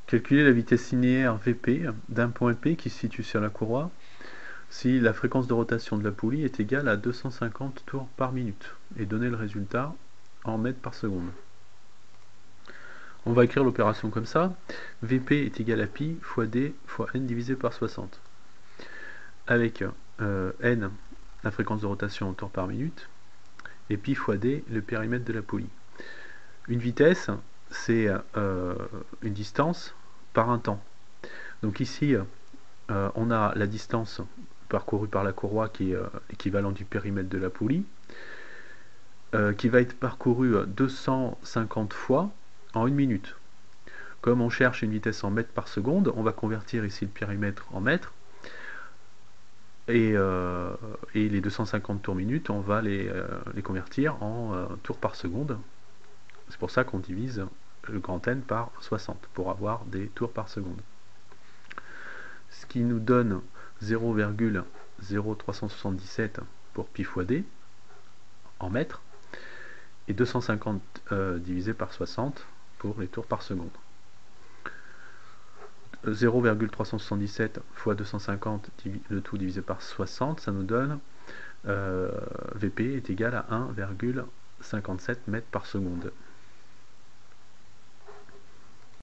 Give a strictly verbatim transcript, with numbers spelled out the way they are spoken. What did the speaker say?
Calculer la vitesse linéaire V P d'un point P qui se situe sur la courroie si la fréquence de rotation de la poulie est égale à deux cent cinquante tours par minute et donner le résultat en mètres par seconde. On va écrire l'opération comme ça. V P est égal à pi fois D fois N divisé par soixante. Avec euh, N, la fréquence de rotation en tours par minute, et pi fois D, le périmètre de la poulie. Une vitesse, c'est euh, une distance par un temps. Donc ici, euh, on a la distance parcourue par la courroie qui est euh, l'équivalent du périmètre de la poulie, euh, qui va être parcourue deux cent cinquante fois en une minute. Comme on cherche une vitesse en mètres par seconde, on va convertir ici le périmètre en mètres, et, euh, et les deux cent cinquante tours minutes, on va les, euh, les convertir en euh, tours par seconde. C'est pour ça qu'on divise le grand N par soixante, pour avoir des tours par seconde. Ce qui nous donne zéro virgule zéro trois cent soixante-dix-sept pour pi fois D, en mètres, et deux cent cinquante euh, divisé par soixante pour les tours par seconde. zéro virgule trois cent soixante-dix-sept fois deux cent cinquante, le tout divisé par soixante, ça nous donne euh, V P est égal à un virgule cinquante-sept mètres par seconde.